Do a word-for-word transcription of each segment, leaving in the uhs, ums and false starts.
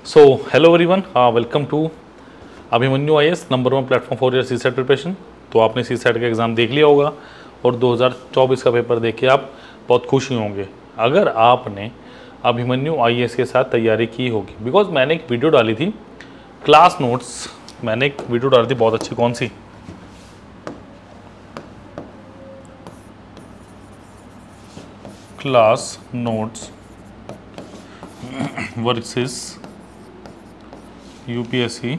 So hello everyone, welcome to Abhimanyu IAS number one platform for your CSAT preparation. तो आपने सी set का exam देख लिया होगा और दो हज़ार चौबीस का पेपर देख के आप बहुत खुश ही होंगे अगर आपने अभिमन्यु आई ए एस के साथ तैयारी की होगी। बिकॉज मैंने एक वीडियो डाली थी क्लास नोट्स, मैंने एक वीडियो डाली थी बहुत अच्छी, कौन सी, class notes versus UPSC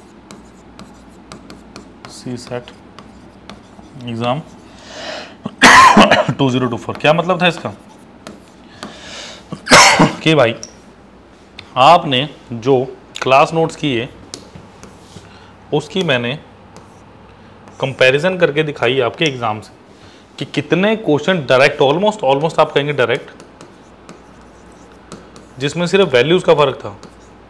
CSAT exam two zero two four. क्या मतलब था इसका कि भाई आपने जो क्लास नोट्स किए उसकी मैंने कंपैरिजन करके दिखाई आपके एग्ज़ाम से कि कितने क्वेश्चन डायरेक्ट, ऑलमोस्ट ऑलमोस्ट आप कहेंगे डायरेक्ट, जिसमें सिर्फ वैल्यूज़ का फ़र्क था।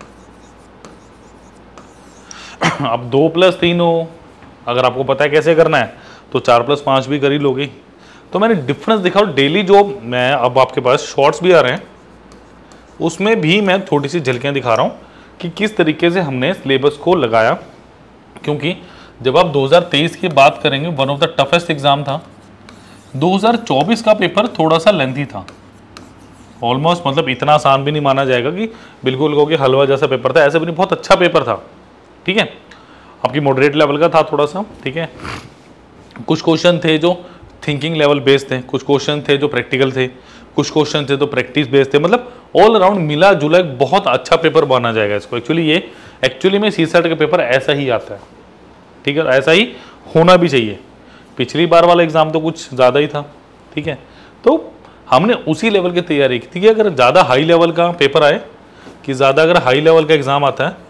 अब दो प्लस तीन हो, अगर आपको पता है कैसे करना है तो चार प्लस पाँच भी कर ही लोगे। तो मैंने डिफरेंस दिखा और डेली जो मैं अब आपके पास शॉर्ट्स भी आ रहे हैं उसमें भी मैं थोड़ी सी झलकियाँ दिखा रहा हूँ कि किस तरीके से हमने सिलेबस को लगाया। क्योंकि जब आप दो हज़ार तेईस की बात करेंगे, one of the toughest exam था। दो हज़ार चौबीस का पेपर थोड़ा सा लेंथी था, ऑलमोस्ट, मतलब इतना आसान भी नहीं माना जाएगा कि बिल्कुल कहो कि हलवा जैसा पेपर था, ऐसे भी नहीं, बहुत अच्छा पेपर था। ठीक है, आपकी मॉडरेट लेवल का था थोड़ा सा। ठीक है, कुछ क्वेश्चन थे जो थिंकिंग लेवल बेस्ड थे, कुछ क्वेश्चन थे जो प्रैक्टिकल थे, कुछ क्वेश्चन थे तो प्रैक्टिस बेस्ड थे। मतलब ऑल अराउंड मिला जुला एक बहुत अच्छा पेपर माना जाएगा इसको। एक्चुअली ये एक्चुअली में सी सेट का पेपर ऐसा ही आता है। ठीक है, ऐसा ही होना भी चाहिए। पिछली बार वाला एग्जाम तो कुछ ज़्यादा ही था। ठीक है, तो हमने उसी लेवल की तैयारी की थी कि अगर ज़्यादा हाई लेवल का पेपर आए, कि ज़्यादा अगर हाई लेवल का एग्ज़ाम आता है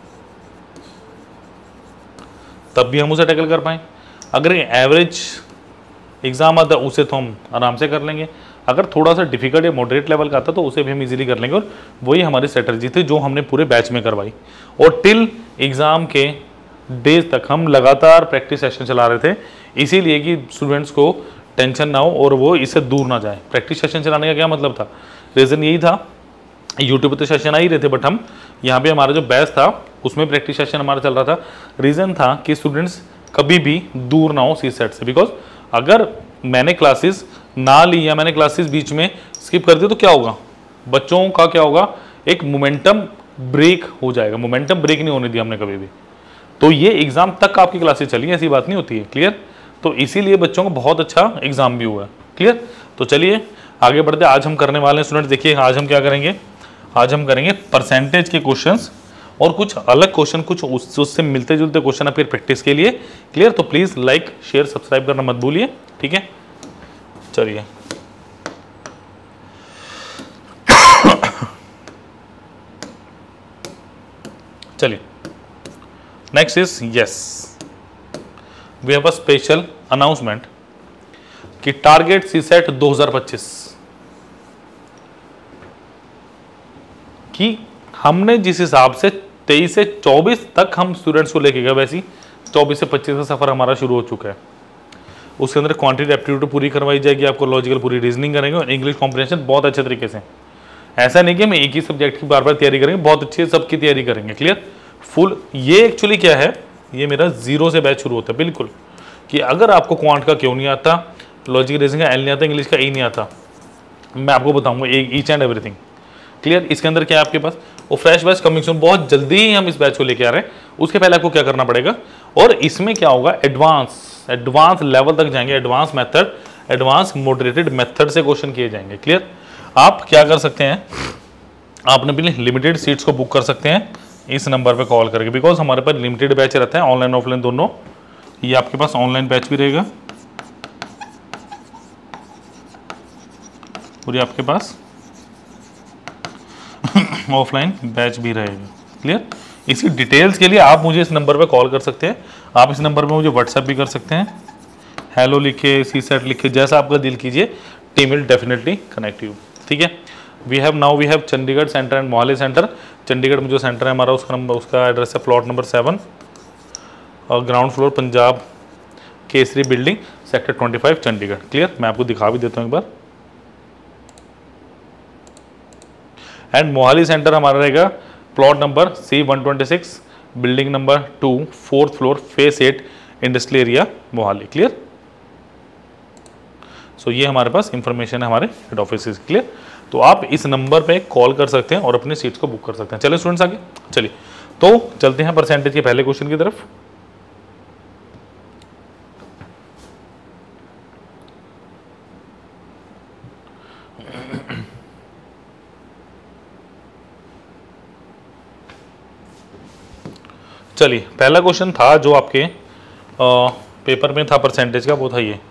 तब भी हम उसे टैकल कर पाएँ। अगर एवरेज एग्ज़ाम आता है उसे तो हम आराम से कर लेंगे। अगर थोड़ा सा डिफिकल्ट या मॉडरेट लेवल का आता तो उसे भी हम इजीली कर लेंगे। और वही हमारी स्ट्रेटजी थी जो हमने पूरे बैच में करवाई। और टिल एग्ज़ाम के डेज तक हम लगातार प्रैक्टिस सेशन चला रहे थे, इसीलिए कि स्टूडेंट्स को टेंशन ना हो और वो इससे दूर ना जाए। प्रैक्टिस सेशन चलाने का क्या मतलब था, रीज़न यही था, यूट्यूब पे तो सेशन आ ही रहे थे बट हम यहाँ पे हमारा जो बैच था उसमें प्रैक्टिस सेशन हमारा चल रहा था। रीज़न था कि स्टूडेंट्स कभी भी दूर ना हो सी सेट से। बिकॉज अगर मैंने क्लासेस ना ली या मैंने क्लासेस बीच में स्किप कर दी तो क्या होगा, बच्चों का क्या होगा, एक मोमेंटम ब्रेक हो जाएगा। मोमेंटम ब्रेक नहीं होने दिया हमने कभी भी। तो ये एग्ज़ाम तक आपकी क्लासेस चली, ऐसी बात नहीं होती है। क्लियर, तो इसीलिए बच्चों का बहुत अच्छा एग्ज़ाम भी हुआ है। क्लियर, तो चलिए आगे बढ़ते। आज हम करने वाले हैं स्टूडेंट, देखिए आज हम क्या करेंगे, आज हम करेंगे परसेंटेज के क्वेश्चंस और कुछ अलग क्वेश्चन, कुछ उस, उससे मिलते जुलते क्वेश्चन आपके प्रैक्टिस के लिए। क्लियर, तो प्लीज़ लाइक शेयर सब्सक्राइब करना मत भूलिए। ठीक है, चलिए चलिए next is yes we have a special announcement कि टारगेट सी सेट दो हज़ार पच्चीस कि हमने जिस हिसाब से तेईस से चौबीस तक हम स्टूडेंट्स को लेके गए, वैसे ही चौबीस से पच्चीस का सफ़र हमारा शुरू हो चुका है। उसके अंदर क्वांटिटी एप्टीट्यूड पूरी करवाई जाएगी, आपको लॉजिकल पूरी रीजनिंग करेंगे और इंग्लिश कॉम्प्रिहेंशन बहुत अच्छे तरीके से। ऐसा नहीं कि हम एक ही सब्जेक्ट की बार बार तैयारी करेंगे, बहुत अच्छी सबकी तैयारी करेंगे। Clear, full. ये एक्चुअली क्या है, ये मेरा जीरो से बैच शुरू होता है बिल्कुल, कि अगर आपको क्वांट का क्यों नहीं आता, लॉजिकल रीजनिंग का एल नहीं आता, इंग्लिश का ई नहीं आता, मैं आपको बताऊँगा एक ईच एंड एवरीथिंग। क्लियर, इसके अंदर क्या है आपके पास, वो फ्रेश बैच कमिंग सून, बहुत जल्दी ही हम इस बैच को लेके आ रहे हैं। उसके पहले आपको क्या करना पड़ेगा, और इसमें क्या होगा, एडवांस एडवांस लेवल तक जाएंगे, advance method, advance moderated method से क्वेश्चन किए जाएंगे। क्लियर, आप क्या कर सकते हैं, आपने अपनी लिमिटेड सीट्स को बुक कर सकते हैं इस नंबर पे कॉल करके। बिकॉज हमारे पास लिमिटेड बैच रहता है, ऑनलाइन ऑफलाइन दोनों। ये आपके पास ऑनलाइन बैच भी रहेगा और ये आपके पास ऑफलाइन बैच भी रहेगा। क्लियर, इसकी डिटेल्स के लिए आप मुझे इस नंबर पे कॉल कर सकते हैं, आप इस नंबर पे मुझे व्हाट्सएप भी कर सकते हैं। हेलो लिखे, सी सेट लिखे, जैसा आपका दिल कीजिए, team will definitely connect you. ठीक है, we have now we have Chandigarh centre and Mohali centre. Chandigarh में जो सेंटर है हमारा, उसका नंबर, उसका एड्रेस है प्लॉट नंबर सेवन और ground floor, Punjab Kesari building, sector पच्चीस, चंडीगढ़। क्लियर, मैं आपको दिखा भी देता हूँ एक बार। एंड मोहाली सेंटर हमारा रहेगा plot number C one twenty six, building number two, fourth floor, phase eight, industrial area Mohali. Clear? So so, ये हमारे पास इंफॉर्मेशन है हमारे हेड ऑफिस की। क्लियर? तो आप इस नंबर पे कॉल कर सकते हैं और अपनी सीट्स को बुक कर सकते हैं। चलिए स्टूडेंट्स आगे चलिए, तो चलते हैं परसेंटेज के पहले क्वेश्चन की तरफ। चलिए, पहला क्वेश्चन था जो आपके आ, पेपर में था परसेंटेज का, वो था ये,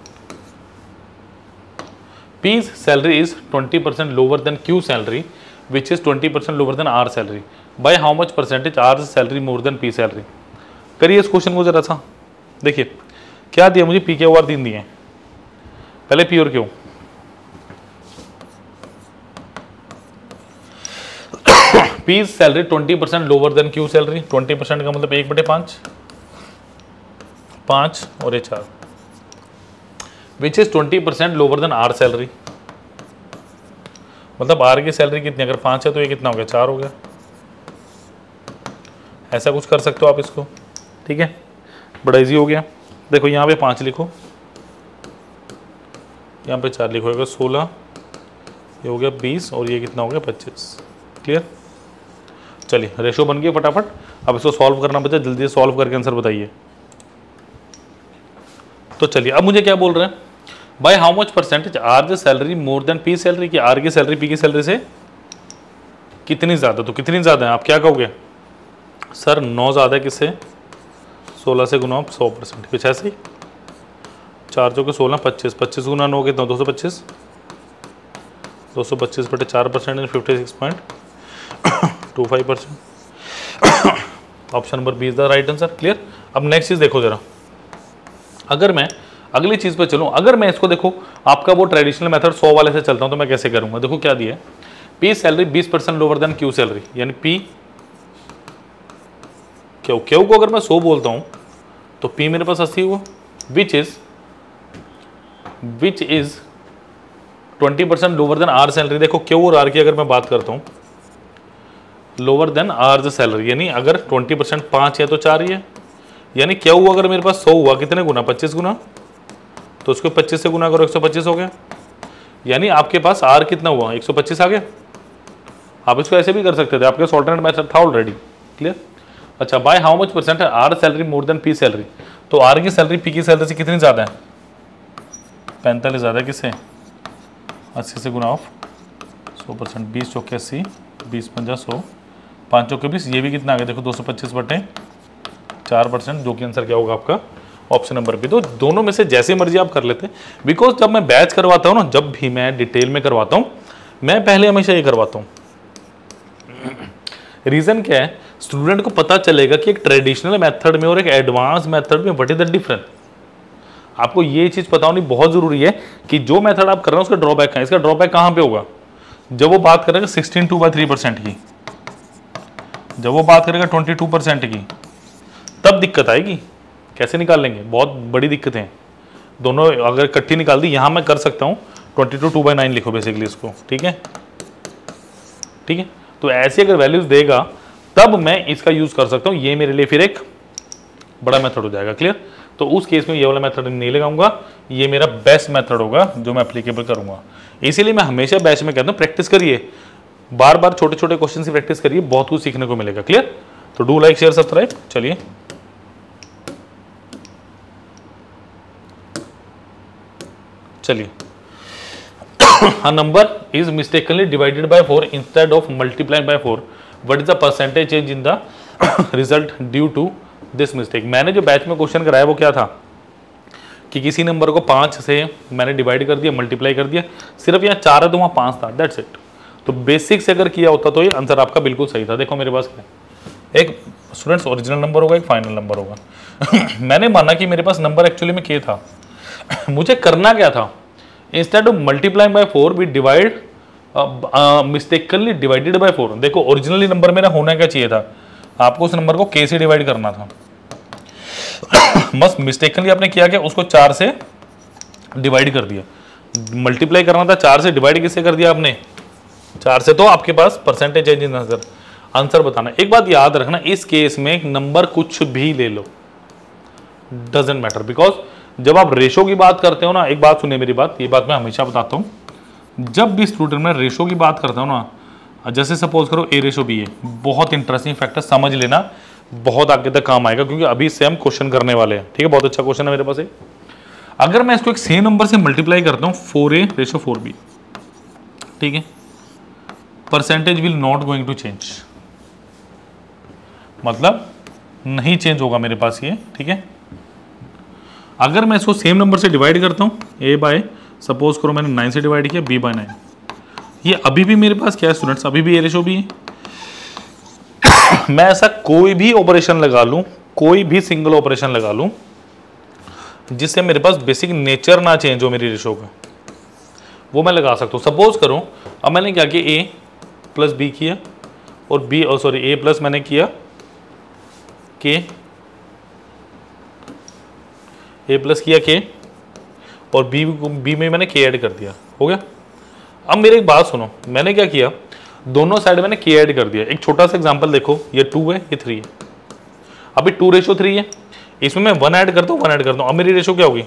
P's salary is twenty percent lower than Q salary, which is twenty percent lower than R salary. By how much percentage R's salary more than P salary? करिए इस क्वेश्चन को जरा सा। देखिए क्या दिया मुझे, P के और तीन दिए हैं। पहले P और Q। P's salary twenty percent lower than Q salary। twenty percent का मतलब एक बटे पाँच, पाँच और ये चार, which is twenty percent lower than R salary. मतलब आर की सैलरी कितनी, अगर पाँच है तो ये कितना हो गया, चार हो गया। ऐसा कुछ कर सकते हो आप इसको, ठीक है, बड़ा इजी हो गया। देखो यहाँ पे पाँच लिखो, यहाँ पे चार लिखो, सोलह, ये हो गया बीस और ये कितना हो गया, पच्चीस। क्लियर? चलिए रेशो बन गई फटाफट। अब इसको सॉल्व करना बचा, जल्दी से सॉल्व करके आंसर बताइए। तो चलिए अब मुझे क्या बोल रहे हैं, by how much percentage R the salary more than P salary, की आर की सैलरी पी की सैलरी से कितनी ज़्यादा। तो कितनी ज़्यादा है आप क्या कहोगे, सर नौ ज़्यादा है किससे, सोलह से गुना सौ परसेंट, कुछ ऐसे ही। चार चौके सोलह, पच्चीस, पच्चीस गुना नौ कितना, दो सौ पच्चीस, दो सौ पच्चीस बटे चार percent and fifty six point two five percent. Option number B is the right answer. Clear? अब नेक्स्ट चीज़ देखो जरा, अगर मैं अगली चीज़ पे चलूँ, अगर मैं इसको देखो आपका वो ट्रेडिशनल मेथड सौ वाले से चलता हूँ तो मैं कैसे करूँगा। देखो क्या दिया है, पी सैलरी बीस percent lower than Q salary, यानी पी क्यू क्यू को अगर मैं सौ बोलता हूँ तो पी मेरे पास अस्सी हुआ, which is which is twenty percent lower than R salary. देखो क्यू और आर की अगर मैं बात करता हूँ, lower than R the salary, यानी अगर ट्वेंटी परसेंट पाँच है तो चार ही है, यानी क्या हुआ, अगर मेरे पास सौ हुआ कितने गुना, पच्चीस गुना, तो उसको पच्चीस से गुना करो, एक सौ पच्चीस हो गया। यानी आपके पास आर कितना हुआ, एक सौ पच्चीस आ गया। आप इसको ऐसे भी कर सकते थे, आपके पास ऑल्टरनेट मेथड था ऑलरेडी। क्लियर? अच्छा, बाय हाउ मच परसेंट है R salary more than P salary, तो आर की सैलरी पी की सैलरी से कितनी ज़्यादा है, पैंतालीस ज़्यादा है किससे, अस्सी से गुना ऑफ सौ परसेंट, बीस चौके अस्सी, बीस पंजा सौ, पाँच चौके बीस, ये भी कितना आ गया देखो, दो सौ पच्चीस बटे चार परसेंट, जो कि आंसर क्या होगा आपका ऑप्शन नंबर बी। तो दोनों में से जैसे मर्जी आप कर लेते, बिकॉज जब मैं बैच करवाता हूँ ना, जब भी मैं डिटेल में करवाता हूँ, मैं पहले हमेशा ये करवाता हूँ। रीजन क्या है, स्टूडेंट को पता चलेगा कि एक ट्रेडिशनल मेथड में और एक एडवांस मेथड में व्हाट इज द डिफरेंस। आपको ये चीज़ पता होनी बहुत जरूरी है कि जो मेथड आप कर रहे हो उसका ड्रॉबैक है। इसका ड्रॉबैक कहाँ पे होगा, जब वो बात करेगा sixteen two by three percent की, जब वो बात करेगा ट्वेंटी टू परसेंट की, तब दिक्कत आएगी। कैसे निकालेंगे, बहुत बड़ी दिक्कतें हैं। दोनों अगर इकट्ठी निकाल दी, यहाँ मैं कर सकता हूँ twenty two two by nine लिखो बेसिकली इसको, ठीक है, ठीक है। तो ऐसे अगर वैल्यूज देगा तब मैं इसका यूज कर सकता हूँ, ये मेरे लिए फिर एक बड़ा मेथड हो जाएगा। क्लियर? तो उस केस में ये वाला मेथड नहीं लगाऊंगा, ये मेरा बेस्ट मेथड होगा जो मैं एप्लीकेबल करूंगा। इसीलिए मैं हमेशा बैच में कहता हूँ प्रैक्टिस करिए, बार बार छोटे छोटे क्वेश्चन की प्रैक्टिस करिए, बहुत कुछ सीखने को मिलेगा। क्लियर? तो डू लाइक शेयर सब्सक्राइब। चलिए चलिए a number is mistakenly divided by four instead of multiplied by four, what is the percentage change in the result due to this mistake। मैंने जो बैच में क्वेश्चन कराया वो क्या था कि किसी नंबर को पाँच से मैंने डिवाइड कर दिया, मल्टीप्लाई कर दिया, सिर्फ यहाँ चार है तो वहाँ पाँच था, दैट्स इट। तो बेसिक से अगर किया होता तो ये आंसर आपका बिल्कुल सही था। देखो मेरे पास क्या, एक स्टूडेंट्स ओरिजिनल नंबर होगा, एक फाइनल नंबर होगा। मैंने माना कि मेरे पास नंबर एक्चुअली में के था, मुझे करना क्या था, instead of multiplying by four we divide mistakenly divided by four. देखो ओरिजिनली नंबर मेरा होना क्या चाहिए था, आपको उस नंबर को के से डिवाइड करना था, बस मिस्टेकनली आपने किया क्या, उसको चार से डिवाइड कर दिया। मल्टीप्लाई करना था चार से, डिवाइड किससे कर दिया आपने, चार से। तो आपके पास percentage change in answer, answer बताना। एक बात याद रखना, इस केस में नंबर कुछ भी ले लो, डजेंट मैटर, बिकॉज जब आप रेशो की बात करते हो ना, एक बात सुनिए मेरी बात, ये बात मैं हमेशा बताता हूँ, जब भी स्टूडेंट में रेशो की बात करता हूँ ना, जैसे सपोज करो ए रेशो बी है, बहुत इंटरेस्टिंग फैक्टर, समझ लेना, बहुत आगे तक काम आएगा, क्योंकि अभी से हम क्वेश्चन करने वाले हैं। ठीक है, बहुत अच्छा क्वेश्चन है मेरे पास एक। अगर मैं इसको एक सेम नंबर से मल्टीप्लाई करता हूँ, four A ratio four B, ठीक है, percentage will not going to change, मतलब नहीं चेंज होगा मेरे पास ये। ठीक है, अगर मैं इसको सेम नंबर से डिवाइड करता हूँ, ए बाय, सपोज करो मैंने नाइन से डिवाइड किया, बी बाय नाइन, ये अभी भी मेरे पास क्या है स्टूडेंट्स, अभी भी ए रेशो बी है। मैं ऐसा कोई भी ऑपरेशन लगा लूं, कोई भी सिंगल ऑपरेशन लगा लूं जिससे मेरे पास बेसिक नेचर ना चेंज हो मेरी रेशो का, वो मैं लगा सकता हूं। सपोज करो अब मैंने क्या किया, ए प्लस बी किया, और बी और सॉरी ए प्लस मैंने किया के, ए प्लस किया के, और बी बी में मैंने के ऐड कर दिया, हो गया। अब मेरी एक बात सुनो, मैंने क्या किया, दोनों साइड मैंने के ऐड कर दिया। एक छोटा सा एग्जांपल देखो, ये टू है, ये थ्री है, अभी टू रेशो थ्री है, इसमें मैं वन ऐड करता हूँ, वन ऐड करता हूँ, अब मेरी रेशो क्या होगी,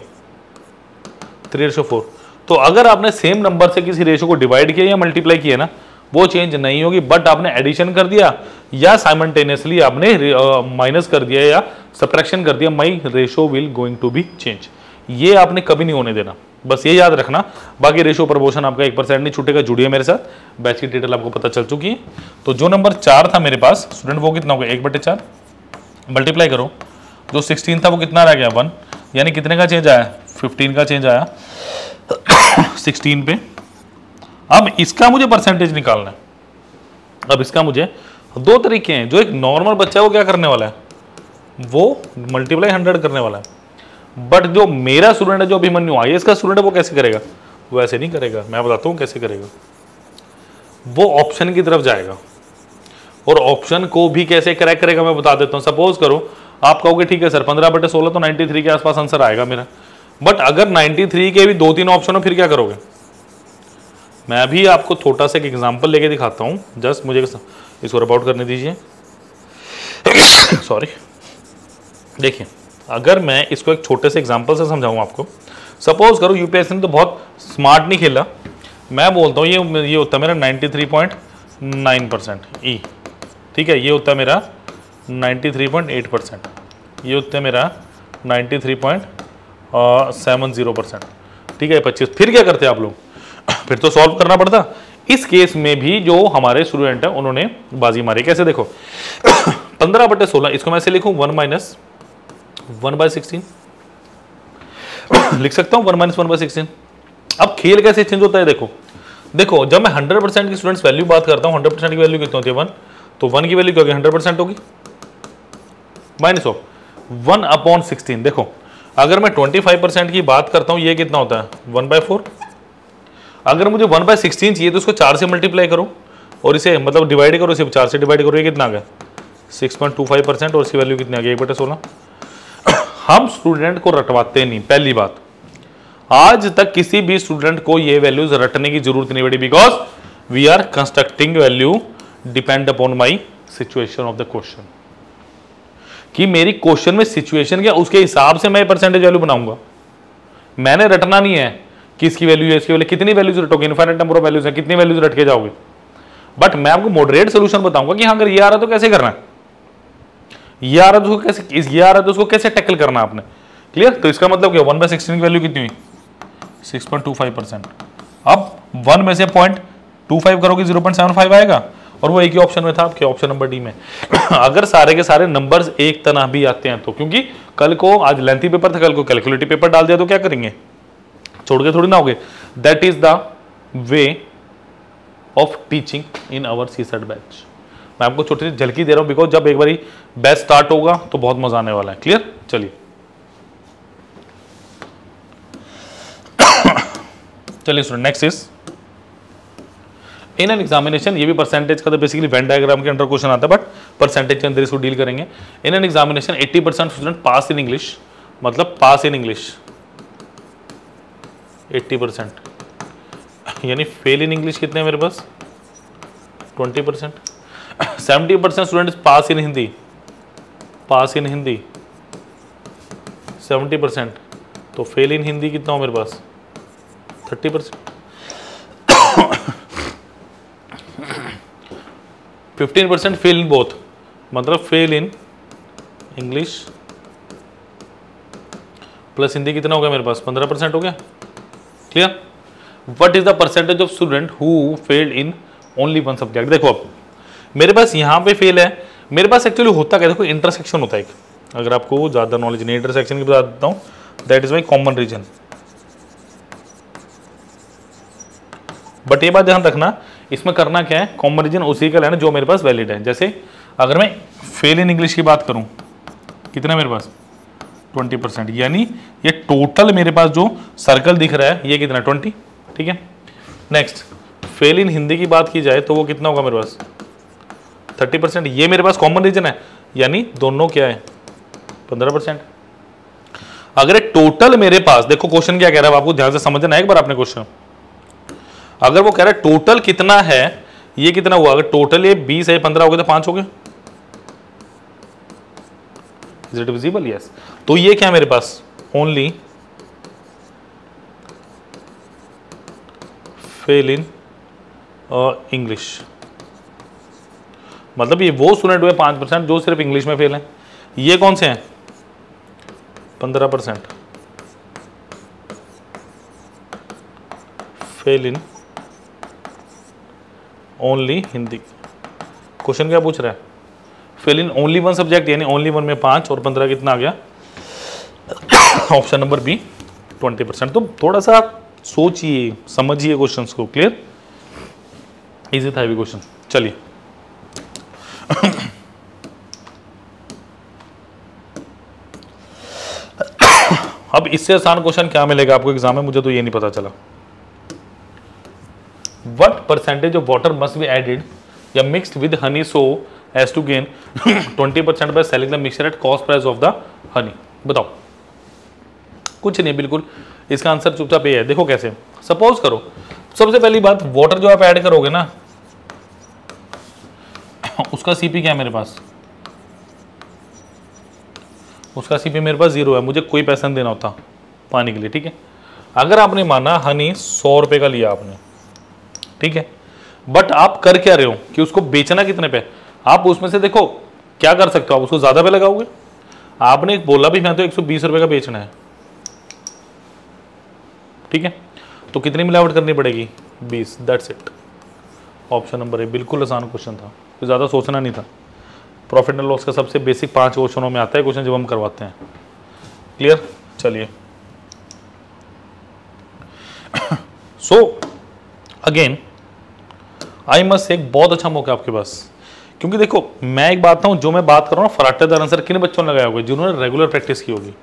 थ्री रेशो फोर। तो अगर आपने सेम नंबर से किसी रेशो को डिवाइड किया या मल्टीप्लाई किया ना, वो चेंज नहीं होगी, बट आपने एडिशन कर दिया या साइमल्टेनियसली आपने माइनस कर दिया या सब्ट्रैक्शन कर दिया, my ratio will going to be change. ये आपने कभी नहीं होने देना, बस ये याद रखना। बाकी रेशो प्रपोर्शन आपका एक परसेंट नहीं छूटेगा, जुड़िए मेरे साथ, बैच की डिटेल आपको पता चल चुकी है। तो जो नंबर चार था मेरे पास स्टूडेंट, वो कितना हो गया, एक बटे चार, मल्टीप्लाई करो, जो सिक्सटीन था वो कितना रह गया, वन, यानी कितने का चेंज आया, फिफ्टीन का चेंज आया सिक्सटीन पे। अब इसका मुझे परसेंटेज निकालना है। अब इसका मुझे दो तरीके हैं, जो एक नॉर्मल बच्चा है वो क्या करने वाला है, वो मल्टीप्लाई हंड्रेड करने वाला है, बट जो मेरा स्टूडेंट है, जो अभिमन्यु आई एस का स्टूडेंट है, वो कैसे करेगा, वो ऐसे नहीं करेगा, मैं बताता हूँ कैसे करेगा। वो ऑप्शन की तरफ जाएगा, और ऑप्शन को भी कैसे क्रैक करेगा मैं बता देता हूँ। सपोज करो आप कहोगे ठीक है सर पंद्रह बटे सोलह तो नाइन्टी थ्री के आसपास आंसर आएगा मेरा, बट अगर नाइन्टी थ्री के भी दो तीन ऑप्शन हो फिर क्या करोगे। मैं भी आपको छोटा सा एक एग्जाम्पल लेके दिखाता हूँ, जस्ट मुझे इसको रब आउट करने दीजिए सॉरी। देखिए अगर मैं इसको एक छोटे से एग्जांपल से समझाऊं आपको, सपोज करो यूपीएससी ने तो बहुत स्मार्ट नहीं खेला, मैं बोलता हूँ ये ये होता है मेरा ninety three point nine percent E, ठीक है, ये होता है मेरा ninety three point eight percent, ये होता है मेरा ninety three point seven zero percent, ठीक है, पच्चीस। फिर क्या करते आप लोग, फिर तो सॉल्व करना पड़ता। इस केस में भी जो हमारे स्टूडेंट हैं उन्होंने बाजी मारी, कैसे देखो पंद्रह बटे सोलह, इसको मैं ऐसे लिखूं one minus one by sixteen लिख सकता हूं, one minus one by sixteen. अब खेल कैसे चेंज होता है, देखो देखो जब मैं हंड्रेड परसेंट की स्टूडेंट्स वैल्यू बात करता हूं, हंड्रेड परसेंट की वैल्यू कितनी होती है, वन, तो वन की वैल्यू क्या होगी, हंड्रेड परसेंट होगी, minus of one upon sixteen. देखो अगर मैं ट्वेंटी फाइव परसेंट की बात करता हूं, ये कितना होता है, वन बाय फोर। अगर मुझे वन बाय सिक्सटीन चाहिए तो उसको चार से मल्टीप्लाई करो और इसे मतलब डिवाइड करो, इसे चार से डिवाइड करो, ये कितना आ गया, six point two five percent, और इसकी वैल्यू कितनी आ गई, एक बटे सोलह। हम स्टूडेंट को रटवाते नहीं, पहली बात, आज तक किसी भी स्टूडेंट को ये वैल्यूज रटने की जरूरत नहीं पड़ी, because we are constructing value depend upon my situation of the question, कि मेरी क्वेश्चन में सिचुएशन क्या उसके हिसाब से मैं परसेंटेज वैल्यू बनाऊंगा। मैंने रटना नहीं है कि इसकी वैल्यू है, इसकी वैल्यू, कितनी वैल्यूज रटोगे, इनफाइनाइट नंबर ऑफ वैल्यूज है, कितनी वैल्यूज रट के जाओगे, बट मैं आपको मॉडरेट सोल्यूशन बताऊंगा कि हाँ अगर ये आ रहा है तो कैसे करना है, ये आ रहा है तो उसको कैसे, ये आ रहा है तो उसको कैसे टैकल करना आपने, क्लियर। तो इसका मतलब क्या, वन बाय सिक्सटीन की वैल्यू कितनी हुई, six point two five percent. अब वन में से पॉइंट टू फाइव करोगे, जीरो पॉइंट सेवन फाइव आएगा, और वो एक ही ऑप्शन में था आपके, ऑप्शन नंबर डी में। अगर सारे के सारे नंबर्स एक तरह भी आते हैं तो, क्योंकि कल को आज लेंथी पेपर था, कल को कैलकुलेटिव पेपर डाल दिया तो क्या करेंगे, छोड़ के थोड़ी ना होगे। That is the way of teaching in our CSAT batch. मैं आपको छोटी सी झलकी दे रहा हूं, बिकॉज जब एक बार बैच स्टार्ट होगा तो बहुत मजा आने वाला है, क्लियर। चलिए चलिए student, next is in an examination, ये भी परसेंटेज का तो बेसिकली वेन डायग्राम के अंडर क्वेश्चन आता है, बट परसेंटेज के अंदर इसको डील करेंगे। In an examination eighty percent student pass in English, मतलब pass in English eighty percent, यानी फेल इन इंग्लिश कितने हैं मेरे पास, twenty percent. Seventy percent student pass in Hindi, pass in Hindi seventy percent, तो फेल इन हिंदी कितना हो मेरे पास thirty percent. Fifteen percent fail in both, मतलब fail in English plus Hindi कितना हो गया मेरे पास पंद्रह परसेंट हो गया। Clear? What is the percentage of student who failed in only one subject? देखो अब मेरे पास यहाँ पे फेल है, मेरे पास एक्चुअली होता क्या, देखो इंटरसेक्शन होता है एक, अगर आपको ज़्यादा नॉलेज नहीं इंटरसेक्शन की बता देता हूँ, that is my common reason. But ये बात ध्यान रखना, इसमें करना क्या है, कॉमन रीजन उसी का लेना जो मेरे पास वैलिड है। जैसे अगर मैं फेल इन इंग्लिश की बात करूँ, कितना मेरे पास ट्वेंटी परसेंट, यानी ये टोटल मेरे पास जो सर्कल दिख रहा है ये कितना ट्वेंटी। ठीक है, नेक्स्ट फेल इन हिंदी की बात की जाए तो वो कितना होगा मेरे पास थर्टी परसेंट, ये मेरे पास कॉमन रीजन है, यानी दोनों क्या है पंद्रह परसेंट। अगर टोटल मेरे पास, देखो क्वेश्चन क्या कह रहा है आपको ध्यान से समझना है एक बार आपने क्वेश्चन, अगर वो कह रहा है टोटल कितना है, ये कितना हुआ, अगर टोटल ये बीस है पंद्रह हो गए तो पांच हो गए, इज इट विजिबल? यस। तो ये क्या है मेरे पास ओनली फेल इन इंग्लिश, मतलब ये वो स्टूडेंट हुए पांच परसेंट जो सिर्फ इंग्लिश में फेल है। ये कौन से हैं पंद्रह percent fail in only Hindi. Question क्या पूछ रहा है, fail in only one subject, यानी ओनली वन में पांच और पंद्रह कितना आ गया, option number B twenty percent. तो थोड़ा सा सोचिए समझिए क्वेश्चंस को। क्लियर? इजी था ये क्वेश्चन। चलिए अब इससे आसान क्वेश्चन क्या मिलेगा आपको एग्जाम में, मुझे तो ये नहीं पता चला। What percentage of water must be added या mixed with honey so as to gain twenty percent by selling the mixture at cost price of the honey? बताओ। कुछ नहीं, बिल्कुल इसका आंसर चुपचाप ये है। देखो कैसे, सपोज करो सबसे पहली बात, वाटर जो आप ऐड करोगे ना उसका सीपी क्या है मेरे पास, उसका सीपी मेरे पास जीरो है, मुझे कोई पैसा नहीं देना होता पानी के लिए। ठीक है, अगर आपने माना हनी सौ रुपए का लिया आपने, ठीक है, बट आप कर क्या रहे हो कि उसको बेचना कितने पे, आप उसमें से देखो क्या कर सकते हो, आप उसको ज्यादा पे लगाओगे। आपने एक बोला भी मैं तो एक सौ बीस रुपए का बेचना है, ठीक है, तो कितनी मिलावट करनी पड़ेगी बीस, that's it. Option number A बिल्कुल आसान क्वेश्चन था, तो ज़्यादा सोचना नहीं था। प्रॉफिट एंड लॉस का सबसे बेसिक पांच क्वेश्चनों में आता है क्वेश्चन जब हम करवाते हैं। क्लियर? चलिए so again I must say एक बहुत अच्छा मौका आपके पास, क्योंकि देखो मैं एक बात हूं, जो मैं बात कर रहा हूँ फराटेदार आंसर किन बच्चों ने लगाया होगा, जिन्होंने रेगुलर प्रैक्टिस की होगी।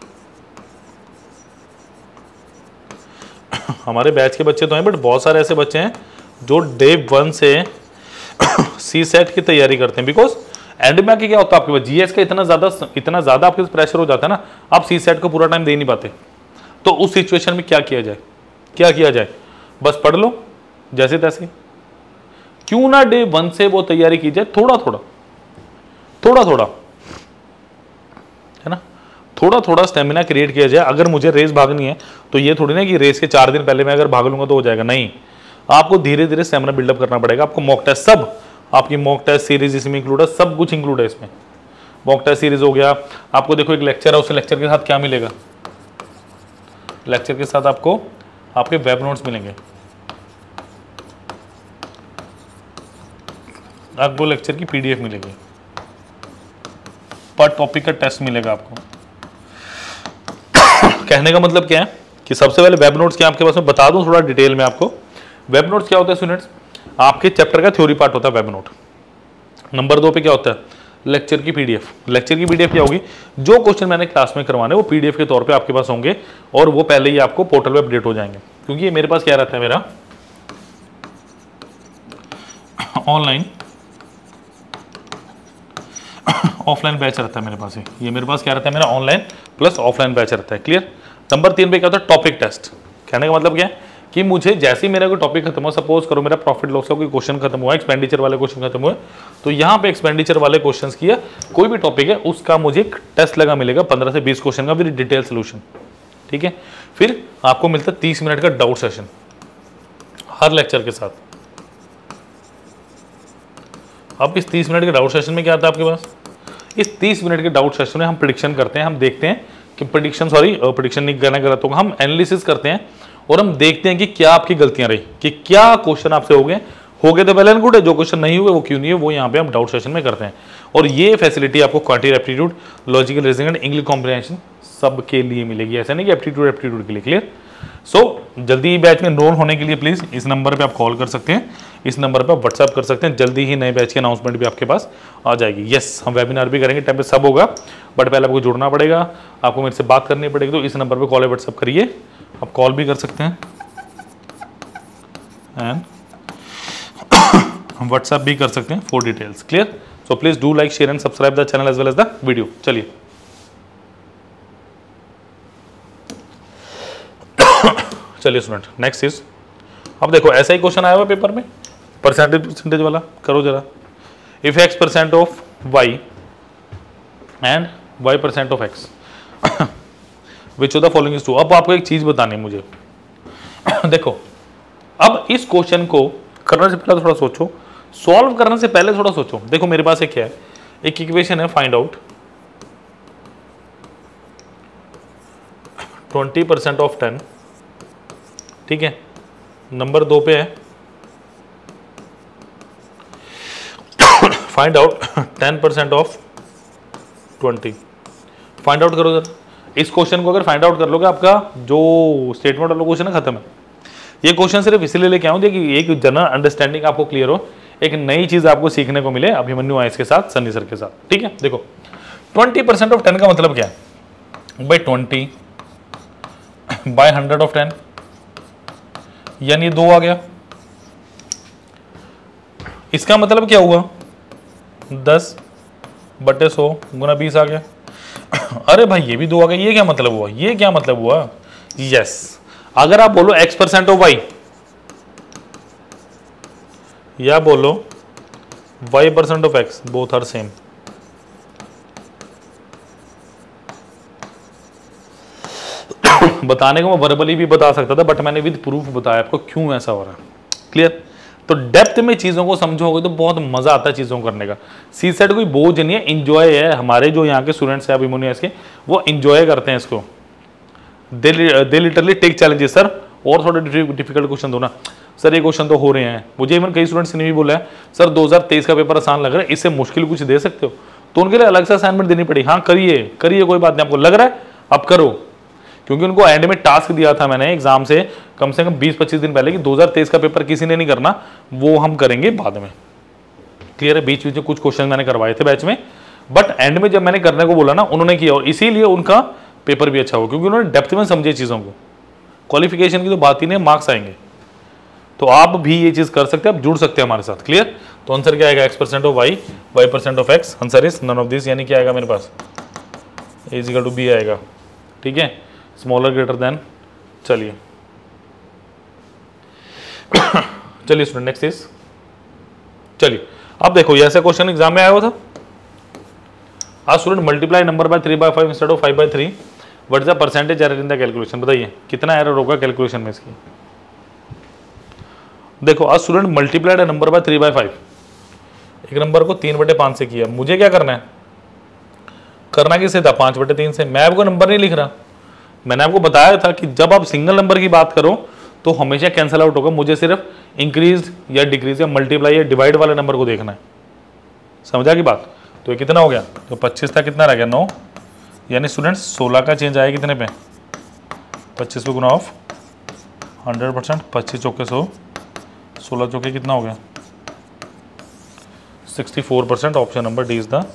हमारे बैच के बच्चे तो हैं, बट बहुत सारे ऐसे बच्चे हैं जो डे वन से सी सेट की तैयारी करते हैं। बिकॉज एंड में आके क्या होता है आपके पास, जीएस का इतना ज्यादा इतना ज्यादा आपके पास प्रेशर हो जाता है ना, आप सी सेट को पूरा टाइम दे नहीं पाते। तो उस सिचुएशन में क्या किया जाए, क्या किया जाए, बस पढ़ लो जैसे तैसे, क्यों ना डे वन से वो तैयारी की जाए, थोड़ा थोड़ा थोड़ा थोड़ा है ना, थोड़ा थोड़ा स्टेमिना क्रिएट किया जाए। अगर मुझे रेस भागनी है तो ये थोड़ी ना कि रेस के चार दिन पहले मैं अगर भाग लूंगा तो हो जाएगा, नहीं, आपको धीरे धीरे स्टेमिना बिल्डअप करना पड़ेगा। आपको मॉक टेस्ट, सब आपकी मॉक टेस्ट सीरीज इसमें इंक्लूड है, सब कुछ इंक्लूड है इसमें। मॉक टेस्ट सीरीज हो गया, आपको देखो एक लेक्चर है, उस लेक्चर के साथ क्या मिलेगा, लेक्चर के साथ आपको आपके वेब नोट्स मिलेंगे, आपको लेक्चर की पीडीएफ मिलेगी, पर टॉपिक का टेस्ट मिलेगा आपको। कहने का मतलब क्या है कि सबसे पहले वेब नोट्स क्या आपके पास, में बता दूं थोड़ा डिटेल में आपको। वेब नोट्स क्या होता है स्टूडेंट्स, आपके चैप्टर का थ्योरी पार्ट होता है वेब नोट। नंबर दो पे क्या होता है, लेक्चर की पीडीएफ। लेक्चर की पीडीएफ क्या होगी, जो क्वेश्चन मैंने क्लास में करवाने वो पीडीएफ के तौर पे आपके पास होंगे, और वो पहले ही आपको पोर्टल पे अपडेट हो जाएंगे। क्योंकि ये मेरे पास क्या रहता है, मेरा ऑनलाइन ऑफलाइन बैच रहता है मेरे पास, ये मेरे पास क्या रहता है, मेरा ऑनलाइन प्लस ऑफलाइन बैच रहता है। क्लियर? नंबर तीन पे क्या होता है, टॉपिक टेस्ट। कहने का मतलब क्या है कि मुझे जैसे ही मेरा कोई टॉपिक खत्म हो, सपोज करो मेरा प्रॉफिट लॉस का कोई क्वेश्चन खत्म हुआ, एक्सपेंडिचर वाले क्वेश्चन खत्म हुए, तो यहाँ पे एक्सपेंडिचर वाले क्वेश्चंस किया, कोई भी टॉपिक है उसका मुझे एक टेस्ट लगा मिलेगा पंद्रह से बीस क्वेश्चन का विद डिटेल सोल्यूशन, ठीक है। फिर आपको मिलता है तीस मिनट का डाउट सेशन हर लेक्चर के साथ। अब इस तीस मिनट के डाउट सेशन में क्या आता है आपके पास, इस तीस मिनट के डाउट सेशन में हम प्रेडिक्शन करते हैं, हम देखते हैं कि प्रेडिक्शन सॉरी प्रेडिक्शन नहीं करना गलत होगा, हम एनालिसिस करते हैं और हम देखते हैं कि क्या आपकी गलतियां रही, कि क्या क्वेश्चन आपसे हो गए हो गए तो वेल एंड गुड है, जो क्वेश्चन नहीं हुए वो क्यों नहीं है, वो यहाँ पे हम डाउट सेशन में करते हैं। और ये फैसिलिटी आपको quantitative aptitude, logical reasoning and English comprehension सब के लिए मिलेगी, ऐसा नहीं कि एप्टीट्यूड एप्टीट्यूड के लिए। क्लियर। सो so, जल्दी ही बैच में एनरोल होने के लिए प्लीज इस नंबर पे आप कॉल कर सकते हैं, इस नंबर पे आप व्हाट्सएप कर सकते हैं, जल्दी ही नए बैच की अनाउंसमेंट भी आपके पास आ जाएगी। यस, हम वेबिनार भी करेंगे, टाइम पे सब होगा, बट पहले आपको जुड़ना पड़ेगा, आपको मेरे से बात करनी पड़ेगी। तो इस नंबर पे कॉल या व्हाट्सएप करिए, आप कॉल भी कर सकते हैं एंड हम व्हाट्सएप भी कर सकते हैं for details. Clear. So please do like, share and subscribe the channel as well as the video. चलिए चलिए स्टूडेंट, नेक्स्ट इज, अब देखो ऐसा ही क्वेश्चन आया हुआ पेपर में, परसेंटेज परसेंटेज वाला, करो जरा। If X percent of Y and Y percent of X which of the following is true. अब आपको एक चीज बतानी है मुझे देखो, अब इस क्वेश्चन को करने से पहले थोड़ा सोचो, सॉल्व करने से पहले थोड़ा सोचो। देखो मेरे पास एक क्या है, एक इक्वेशन है, find out twenty percent of ten, ठीक है। नंबर दो पे है find out ten percent of twenty. Find out करो जरा इस क्वेश्चन को, अगर फाइंड आउट कर लोगे आपका जो स्टेटमेंट वाला क्वेश्चन है खत्म है। ये क्वेश्चन सिर्फ इसलिए लेके आऊँ कि एक जनरल अंडरस्टैंडिंग आपको क्लियर हो, एक नई चीज आपको सीखने को मिले अभिमन्यु आइस के साथ, सन्नी सर के साथ, ठीक है। देखो ट्वेंटी परसेंट ऑफ टेन का मतलब क्या है भाई, twenty by hundred of ten, यानी दो आ गया। इसका मतलब क्या हुआ, दस बटे सौ गुना बीस आ गया। अरे भाई ये भी दो आ गया, ये क्या मतलब हुआ, ये क्या मतलब हुआ। यस, अगर आप बोलो x परसेंट ऑफ y या बोलो y percent of x, both are same. बताने को मैं वर्बली भी बता सकता था, बट मैंने विद प्रूफ बताया आपको क्यों ऐसा हो रहा है। क्लियर। तो डेप्थ में चीजों को समझोगे तो बहुत मजा आता है चीजों को करने का। सी सेट कोई बोझ नहीं है, इंजॉय है। हमारे जो यहाँ के स्टूडेंट्स हैं अभिमन्यु के, वो इंजॉय करते हैं इसको, they they literally take challenges. Sir और थोड़े डिफिकल्ट क्वेश्चन दो ना सर, ये क्वेश्चन तो हो रहे हैं। मुझे इवन कई स्टूडेंट्स ने भी बोला है सर दो हज़ार तेईस का पेपर आसान लग रहा है, इससे मुश्किल कुछ दे सकते हो, तो उनके लिए अलग से असाइनमेंट देनी पड़ी। हाँ करिए करिए, कोई बात नहीं, आपको लग रहा है अब करो, क्योंकि उनको एंड में टास्क दिया था मैंने एग्जाम से कम से कम बीस पच्चीस दिन पहले कि दो हज़ार तेईस का पेपर किसी ने नहीं करना, वो हम करेंगे बाद में। क्लियर है। बीच बीच में कुछ क्वेश्चन मैंने करवाए थे बैच में, बट एंड में जब मैंने करने को बोला ना उन्होंने किया, और इसीलिए उनका पेपर भी अच्छा हो, क्योंकि उन्होंने डेप्थ में समझे चीज़ों को। क्वालिफिकेशन की तो बात ही नहीं, मार्क्स आएंगे। तो आप भी ये चीज़ कर सकते हैं, आप जुड़ सकते हैं हमारे साथ। क्लियर। तो आंसर क्या आएगा, X percent of Y, Y percent of X, answer is none of this, यानी क्या आएगा मेरे पास, इज इक्वल टू बी आएगा। ठीक है, स्मॉलर ग्रेटर देन। चलिए चलिए स्टूडेंट नेक्स्ट इज, चलिए अब देखो ये ऐसा क्वेश्चन एग्जाम में आया हुआ था। आज student multiply number by three by five instead of five by three, what is the percentage error in the calculation. बताइए कितना एरर होगा कैलकुलेशन में इसकी। देखो आज student multiplied number by three by five, एक नंबर को तीन बटे पांच से किया, मुझे क्या करना है, करना किससे था, पांच बटे तीन से। मैं आपको नंबर नहीं लिख रहा, मैंने आपको बताया था कि जब आप सिंगल नंबर की बात करो तो हमेशा कैंसिल आउट होगा, मुझे सिर्फ इंक्रीज या डिक्रीज या मल्टीप्लाई या डिवाइड वाले नंबर को देखना है। समझा की बात। तो ये कितना हो गया, तो पच्चीस था, कितना रह गया, नौ, यानी स्टूडेंट्स सोलह का चेंज आया कितने पे, पच्चीस पे गुना ऑफ हंड्रेड परसेंट, पच्चीस चौके सौ, सोलह चौके कितना हो गया, sixty four percent. Option number D is the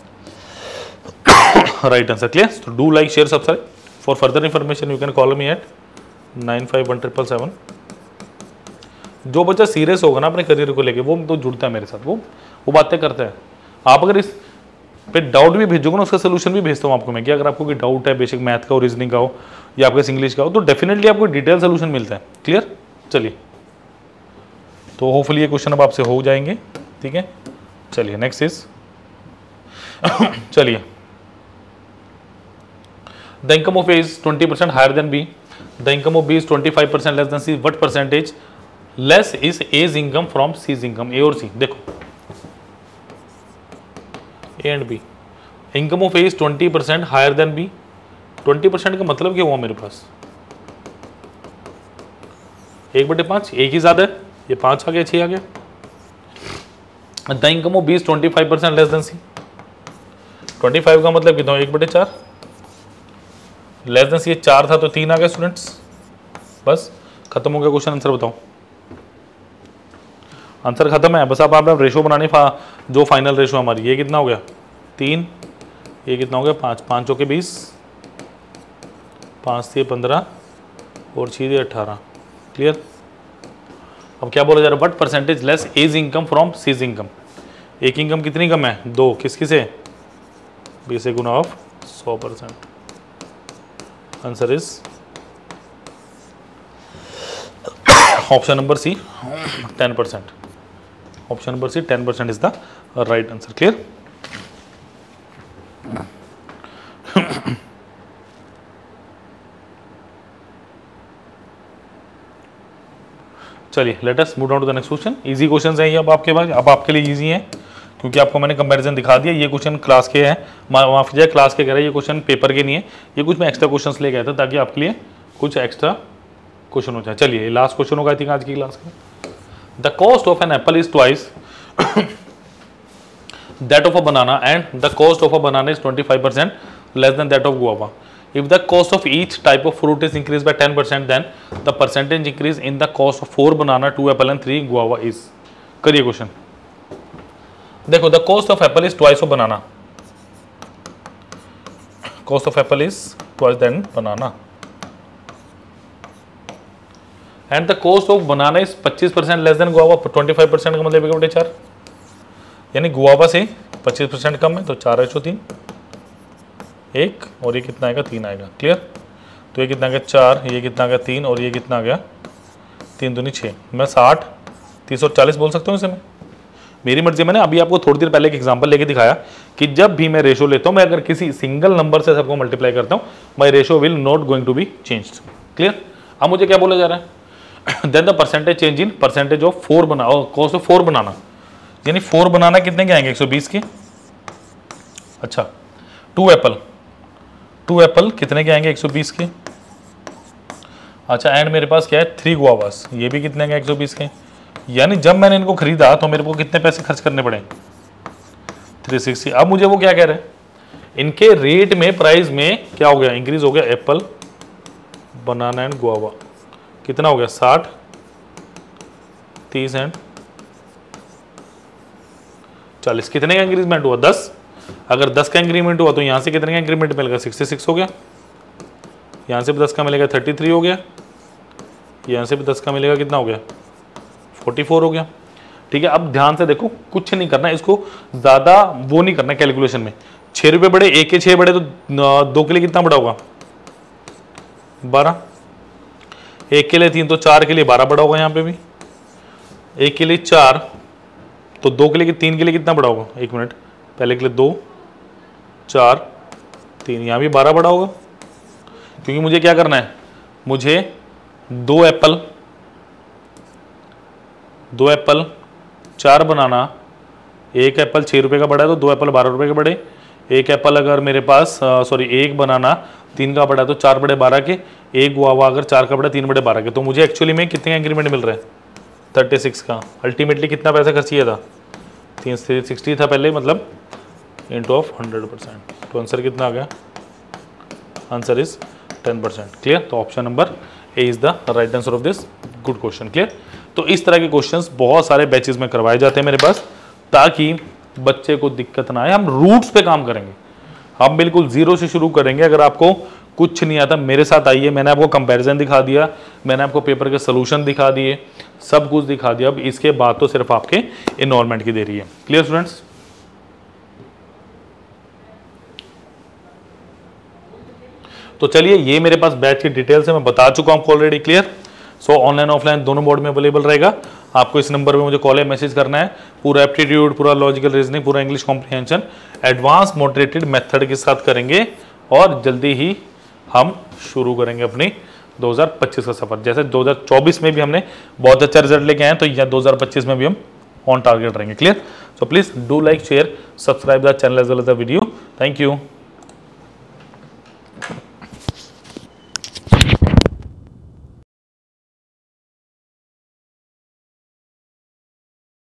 right answer. Clear. तो do like share subscribe, for further information you can call me at nine five one triple seven. जो बच्चा सीरियस होगा ना अपने करियर को लेके, वो तो जुड़ता है मेरे साथ, वो वो बातें करते हैं। आप अगर इस पे डाउट भी भेजोगे ना, उसका सोल्यूशन भी भेजता हूँ आपको मैं, कि अगर आपको कोई डाउट है बेसिक मैथ का हो, रीजनिंग का हो या आपके इंग्लिश का हो, तो डेफिनेटली आपको डिटेल सोल्यूशन मिलता है। क्लियर। चलिए, तो होपफुली ये क्वेश्चन अब आपसे हो जाएंगे, ठीक है। चलिए नेक्स्ट इज चलिए, the income of A is twenty percent higher than B, the income of B is twenty five percent less than C, what percentage less is A's income from C's income. A और C, देखो A and B, income of A is twenty percent higher than B. Twenty percent का मतलब क्या हुआ मेरे पास, एक बटे पांच, एक ही ज्यादा है, ये पांच आ गया, छह आ गया। The income of B is twenty five percent less than C, twenty five का मतलब कितना, एक बटे चार, लेस देन सी ये चार था तो तीन आ गया स्टूडेंट्स। बस खत्म हो गया क्वेश्चन, आंसर बताओ। आंसर खत्म है, बस अब आप रेशो बनानी, फा, जो फाइनल रेशो हमारी, ये कितना हो गया तीन, ये कितना हो गया पाँच, पाँचों के बीस, पाँच से पंद्रह और छः अट्ठारह। क्लियर। अब क्या बोला जा रहा है, what percentage less is income from C's income. एक इनकम कितनी कम है, दो, किस किसे, बीस से गुना ऑफ सौ percent. Answer is option number C, ten percent. Option number C, ten percent is the right answer. Clear. चलिए let us move down to the next question. Easy questions हैं ये अब आपके पास, अब आपके लिए इजी हैं क्योंकि आपको मैंने कंपैरिजन दिखा दिया। ये क्वेश्चन क्लास के हैं, माफ कीजिए क्लास के कह रहा है, ये क्वेश्चन पेपर के नहीं है, ये कुछ मैं एक्स्ट्रा क्वेश्चंस ले गया था ताकि आपके लिए कुछ एक्स्ट्रा क्वेश्चन हो जाए। चलिए लास्ट क्वेश्चन होगा आई थिंक आज की क्लास का। The cost of an apple is twice that of a banana and the cost of a banana is twenty five percent less than that of guava. If the cost of each type of fruit is increased by ten percent, then the percentage increase in the cost of four banana, two apple and three guava is। करिए question. देखो, the cost of apple is twice of banana, cost of apple is twice than banana, and the cost of banana is पच्चीस percent less than guava, twenty five percent का मतलब एक बटे चार, यानी guava से पच्चीस परसेंट कम है तो चार है, तीन एक, और ये कितना आएगा, तीन आएगा। क्लियर। तो ये कितना आ गया चार, ये कितना आ गया तीन, और ये कितना आ गया तीन दूनी छः। मैं साठ, तीस और चालीस बोल सकता हूँ इसे मैं, मेरी मर्जी। मैंने अभी आपको थोड़ी देर पहले एक एग्जांपल लेके दिखाया कि जब भी मैं रेशो लेता हूँ, मैं अगर किसी सिंगल नंबर से सबको मल्टीप्लाई करता हूँ, my ratio will not going to be changed. Clear. अब मुझे क्या बोला जा रहा है, then the percentage change in percentage of four banana, cost of four banana, यानी फोर बनाना कितने के आएंगे, एक सौ बीस के। अच्छा, टू एप्पल, टू एप्पल कितने के आएंगे, एक सौ बीस के। अच्छा, एंड मेरे पास क्या है, थ्री गुआवास, ये भी कितने के, एक सौ बीस के। यानी जब मैंने इनको खरीदा तो मेरे को कितने पैसे खर्च करने पड़े, थ्री सिक्सटी। अब मुझे वो क्या कह रहे हैं, इनके रेट में, प्राइस में क्या हो गया, इंक्रीज हो गया। एप्पल, बनाना एंड गुआवा कितना हो गया, साठ, तीस एंड चालीस। कितने का इंक्रीजमेंट हुआ, दस। अगर दस का इंक्रीमेंट हुआ तो यहाँ से कितने का इंक्रीमेंट मिलेगा, सिक्सटी सिक्स हो गया। यहाँ से भी दस का मिलेगा, थर्टी थ्री हो गया। यहाँ से भी दस का मिलेगा, कितना हो गया, फोर्टी फोर हो गया। ठीक है। अब ध्यान से देखो, कुछ नहीं करना, इसको ज़्यादा वो नहीं करना कैलकुलेशन में। छः रुपये बड़े, एक के छः बड़े तो दो के लिए कितना बड़ा होगा, बारह। एक के लिए तीन तो चार के लिए बारह बड़ा होगा। यहाँ पे भी एक के लिए चार तो दो के लिए, तीन के लिए कितना बड़ा होगा, एक मिनट, पहले के लिए दो, चार, तीन, यहाँ भी बारह बड़ा होगा। क्योंकि मुझे क्या करना है, मुझे दो एप्पल, दो एप्पल, चार बनाना, एक एप्पल छः रुपये का बड़ा है तो दो एप्पल बारह रुपये के बड़े। एक एप्पल अगर मेरे पास, सॉरी एक बनाना तीन का बड़ा है तो चार बड़े बारह के। एक गुआवा अगर चार का बड़ा, तीन बड़े बारह के। तो मुझे एक्चुअली में कितने का इंक्रीमेंट मिल रहा है, थर्टी सिक्स का। अल्टीमेटली कितना पैसा खर्च किया था, तीन सिक्सटी था पहले, मतलब इंटू ऑफ हंड्रेड परसेंट। तो आंसर कितना आ गया, answer is ten percent. Clear. तो option number A is the right answer of this good question. Clear. तो इस तरह के क्वेश्चंस बहुत सारे बैचेस में करवाए जाते हैं मेरे पास, ताकि बच्चे को दिक्कत ना आए। हम रूट्स पे काम करेंगे, हम बिल्कुल जीरो से शुरू करेंगे। अगर आपको कुछ नहीं आता, मेरे साथ आइए, मैंने आपको कंपैरिजन दिखा दिया, मैंने आपको पेपर के सोल्यूशन दिखा दिए, सब कुछ दिखा दिया। अब इसके बाद तो सिर्फ आपके इनरोलमेंट की देरी है। Clear students. तो चलिए, ये मेरे पास बैच की डिटेल्स है, मैं बता चुका हूं आपको already. Clear. So online offline दोनों मोड में अवेलेबल रहेगा। आपको इस नंबर पे मुझे कॉल या मैसेज करना है। पूरा एप्टीट्यूड, पूरा लॉजिकल रीजनिंग, पूरा English comprehension advance moderated method के साथ करेंगे और जल्दी ही हम शुरू करेंगे अपनी दो हज़ार पच्चीस का सफर। जैसे दो हज़ार चौबीस में भी हमने बहुत अच्छा रिजल्ट लेके आए, तो यह दो हज़ार पच्चीस में भी हम ऑन टारगेट रहेंगे। Clear? So please do like, share, subscribe the channel as well as the video. Thank you.